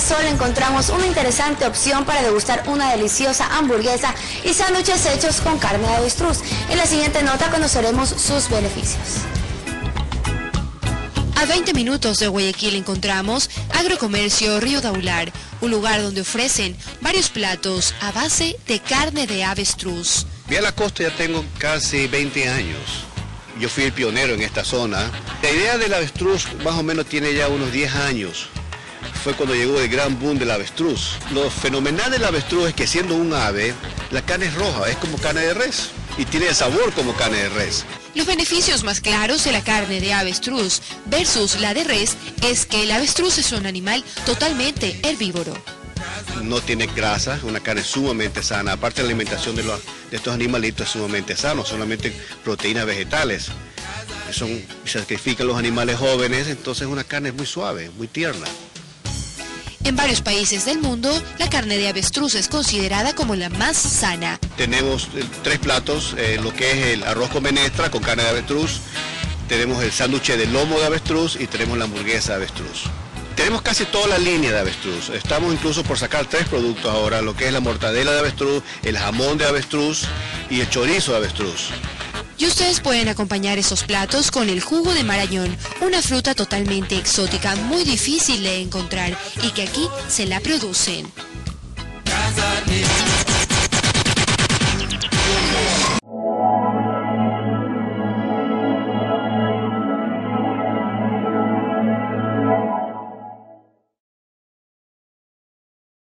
Sol encontramos una interesante opción para degustar una deliciosa hamburguesa y sándwiches hechos con carne de avestruz. En la siguiente nota conoceremos sus beneficios. A 20 minutos de Guayaquil encontramos Agrocomercio Río Daular, un lugar donde ofrecen varios platos a base de carne de avestruz. Vía la Costa ya tengo casi 20 años. Yo fui el pionero en esta zona. La idea del avestruz más o menos tiene ya unos 10 años. Fue cuando llegó el gran boom del avestruz. Lo fenomenal del avestruz es que siendo un ave, la carne es roja, es como carne de res y tiene sabor como carne de res. Los beneficios más claros de la carne de avestruz versus la de res es que el avestruz es un animal totalmente herbívoro. No tiene grasa, es una carne sumamente sana. Aparte, la alimentación de estos animalitos es sumamente sano, solamente proteínas vegetales. Se sacrifican los animales jóvenes, entonces es una carne muy suave, muy tierna. En varios países del mundo, la carne de avestruz es considerada como la más sana. Tenemos 3 platos, lo que es el arroz con menestra con carne de avestruz, tenemos el sándwich de lomo de avestruz y tenemos la hamburguesa de avestruz. Tenemos casi toda la línea de avestruz, estamos incluso por sacar 3 productos ahora, lo que es la mortadela de avestruz, el jamón de avestruz y el chorizo de avestruz. Y ustedes pueden acompañar esos platos con el jugo de marañón, una fruta totalmente exótica, muy difícil de encontrar y que aquí se la producen.